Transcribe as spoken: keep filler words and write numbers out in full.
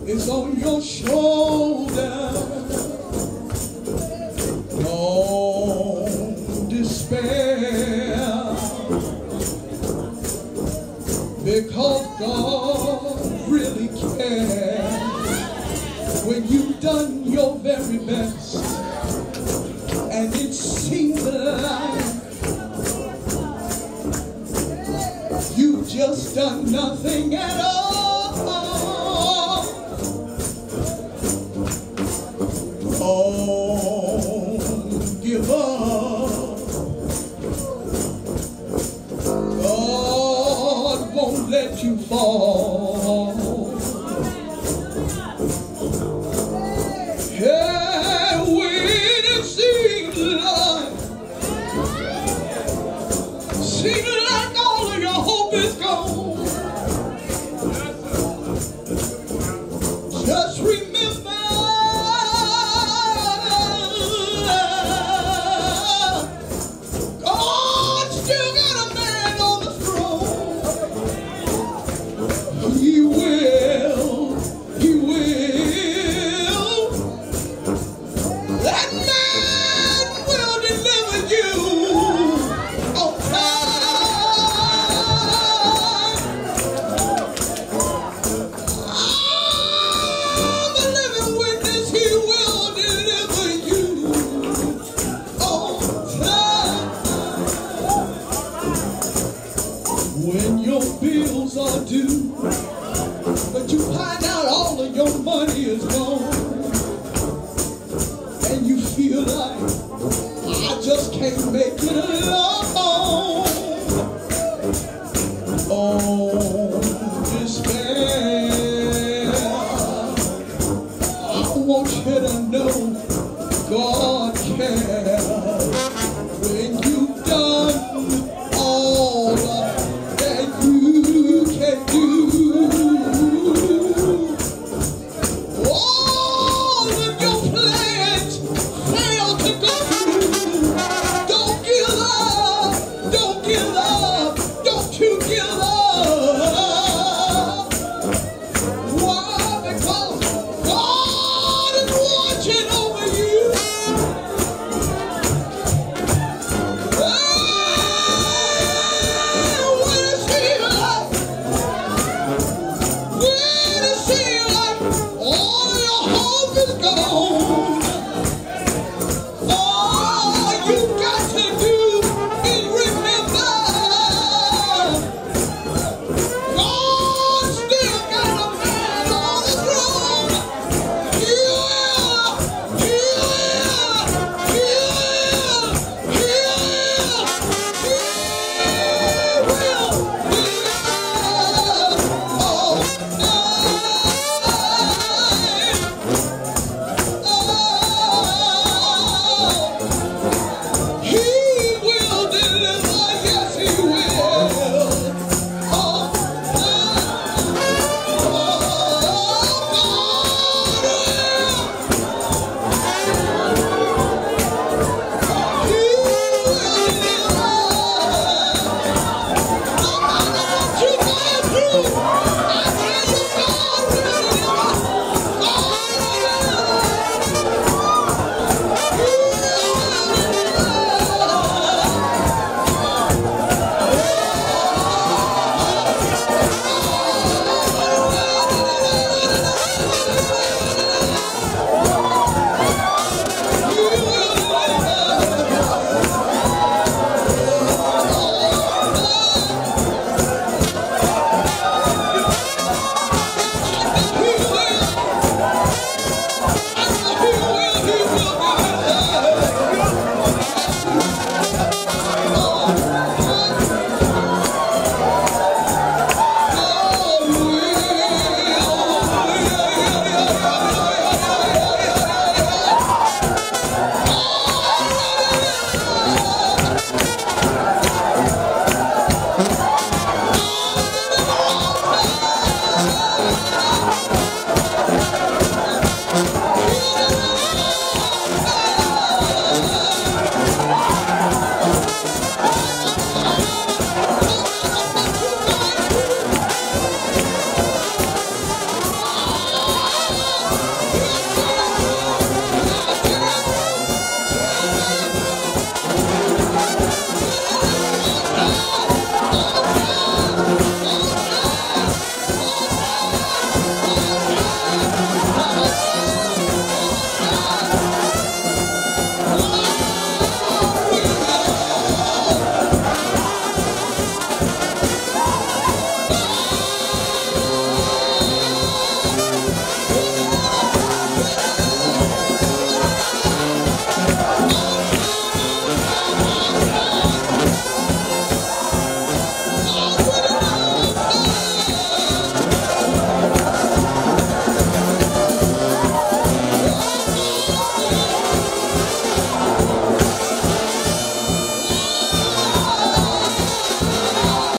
is on your shoulder. Don't despair, because God really cares. When you've done your very best and it seems like you've just done nothing at all, don't give up. God won't let you fall. Yeah, when it seems like, seems like all of your hope is gone, just remember, God still got a man on the throne. He will, he will. That man will deliver you on time. I'm a living witness, he will deliver you on time. When your bills are due, but you find out all of your money is gone,